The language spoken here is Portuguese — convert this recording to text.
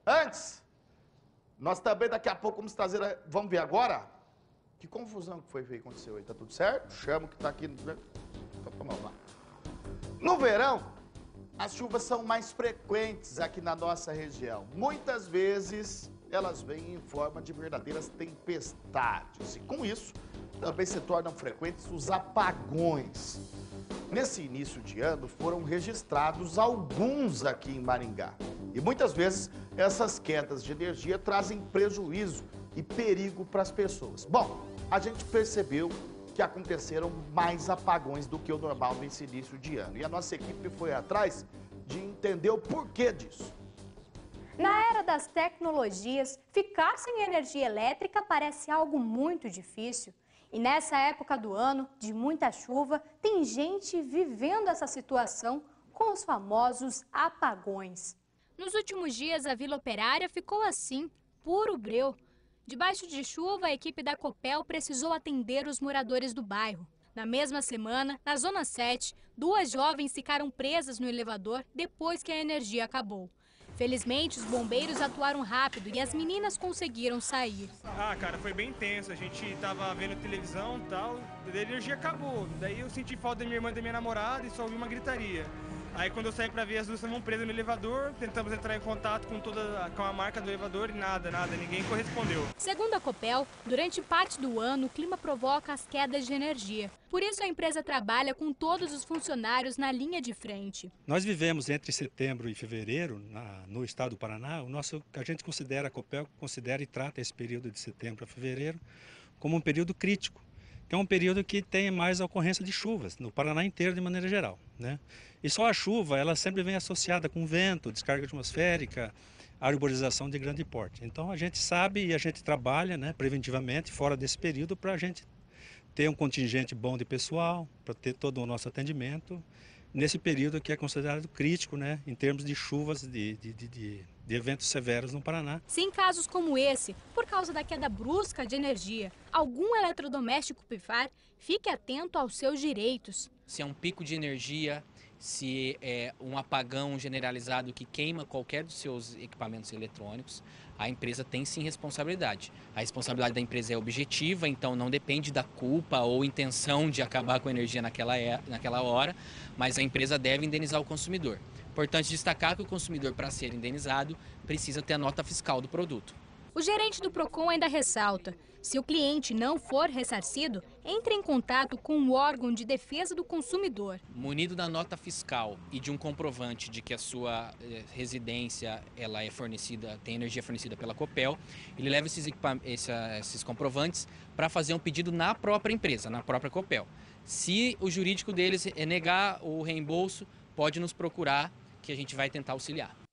Antes, nós também daqui a pouco vamos trazer, vamos ver agora, que confusão que foi que aconteceu aí, tá tudo certo? Chamo que tá aqui, então vamos lá. No verão, as chuvas são mais frequentes aqui na nossa região. Muitas vezes, elas vêm em forma de verdadeiras tempestades. E com isso, também se tornam frequentes os apagões. Nesse início de ano, foram registrados alguns aqui em Maringá. E muitas vezes, essas quedas de energia trazem prejuízo e perigo para as pessoas. Bom, a gente percebeu que aconteceram mais apagões do que o normal nesse início de ano. E a nossa equipe foi atrás de entender o porquê disso. Na era das tecnologias, ficar sem energia elétrica parece algo muito difícil. E nessa época do ano, de muita chuva, tem gente vivendo essa situação com os famosos apagões. Nos últimos dias, a Vila Operária ficou assim, puro breu. Debaixo de chuva, a equipe da Copel precisou atender os moradores do bairro. Na mesma semana, na Zona 7, 2 jovens ficaram presas no elevador depois que a energia acabou. Felizmente, os bombeiros atuaram rápido e as meninas conseguiram sair. Cara, foi bem intenso. A gente tava vendo televisão e tal, a energia acabou. Daí eu senti falta da minha irmã e da minha namorada e só ouvi uma gritaria. Aí quando eu saí pra ver, as duas estavam presas no elevador, tentamos entrar em contato com a marca do elevador e nada, ninguém correspondeu. Segundo a Copel, durante parte do ano, o clima provoca as quedas de energia. Por isso, a empresa trabalha com todos os funcionários na linha de frente. Nós vivemos entre setembro e fevereiro, no estado do Paraná, a gente considera, a Copel considera e trata esse período de setembro a fevereiro como um período crítico, que é um período que tem mais ocorrência de chuvas, no Paraná inteiro de maneira geral, né? E só a chuva, ela sempre vem associada com vento, descarga atmosférica, arborização de grande porte. Então a gente sabe e a gente trabalha, né, preventivamente fora desse período para a gente ter um contingente bom de pessoal, para ter todo o nosso atendimento nesse período que é considerado crítico, né, em termos de chuvas, de eventos severos no Paraná. Se em casos como esse, por causa da queda brusca de energia, algum eletrodoméstico pifar, fique atento aos seus direitos. Se é um pico de energia, se é um apagão generalizado que queima qualquer dos seus equipamentos eletrônicos, a empresa tem sim responsabilidade. A responsabilidade da empresa é objetiva, então não depende da culpa ou intenção de acabar com a energia naquela hora, mas a empresa deve indenizar o consumidor. Importante destacar que o consumidor, para ser indenizado, precisa ter a nota fiscal do produto. O gerente do Procon ainda ressalta: se o cliente não for ressarcido, entre em contato com o órgão de defesa do consumidor. Munido da nota fiscal e de um comprovante de que a sua residência ela é fornecida, tem energia fornecida pela Copel, ele leva esses comprovantes para fazer um pedido na própria empresa, na própria Copel. Se o jurídico deles negar o reembolso, pode nos procurar que a gente vai tentar auxiliar.